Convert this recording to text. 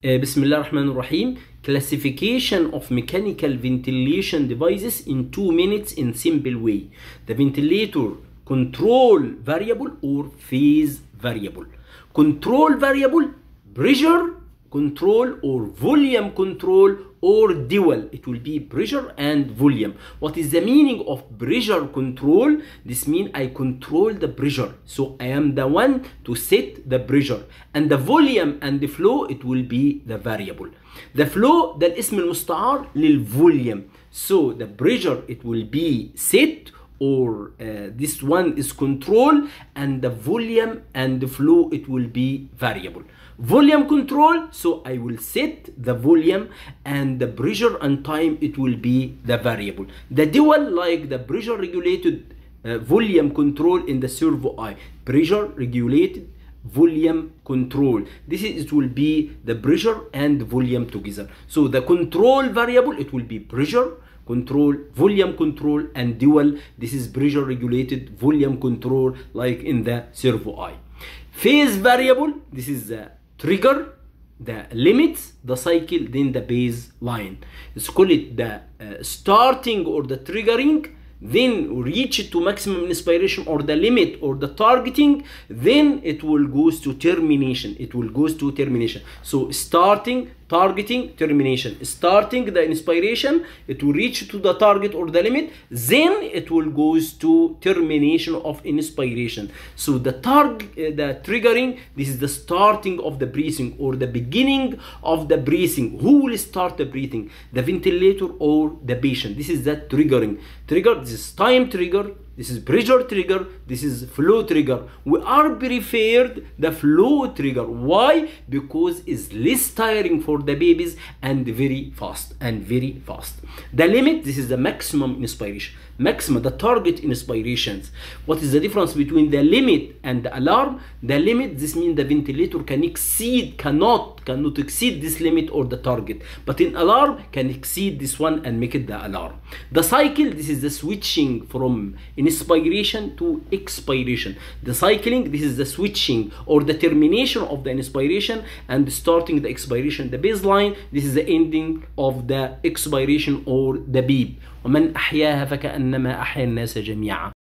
بسم الله الرحمن الرحيم. Classification of mechanical ventilation devices in 2 minutes in simple way. The ventilator control variable or phase variable. Control variable, pressure control or volume control or dual. It will be pressure and volume. What is the meaning of pressure control? This means I control the pressure. So I am the one to set the pressure. And the volume and the flow, it will be the variable. The flow ده الاسم المستعار للvolume. So the pressure, it will be set or this one is control, and the volume and the flow, it will be variable. Volume control, so I will set the volume, and the pressure and time, it will be the variable. The dual, like the pressure regulated volume control in the servo eye. Pressure regulated volume control. It will be the pressure and volume together. So the control variable, it will be pressure control, volume control, and dual. This is pressure regulated volume control, like in the servo eye. Phase variable, this is the trigger, the limits, the cycle, then the baseline. Let's call it the starting or the triggering, then reach it to maximum inspiration or the limit or the targeting, then it will goes to termination. It will goes to termination. So starting, targeting, termination. Starting the inspiration, it will reach to the target or the limit, then it will goes to termination of inspiration. So the triggering, this is the starting of the breathing or the beginning of the breathing. Who will start the breathing? The ventilator or the patient? This is the triggering. Trigger, this is time trigger, this is pressure trigger, this is flow trigger. We are preferred the flow trigger. Why? Because it's less tiring for the babies and very fast The limit, this is the maximum inspiration. Maximum, the target inspirations. What is the difference between the limit and the alarm? The limit, this means the ventilator cannot exceed this limit or the target. But in alarm, can exceed this one and make it the alarm. The cycle, this is the switching from inspiration to expiration. The cycling, this is the switching or the termination of the inspiration and starting the expiration. The baseline, this is the ending of the expiration or the beep. ومن أحياها فكأنما أحيا الناس جميعا.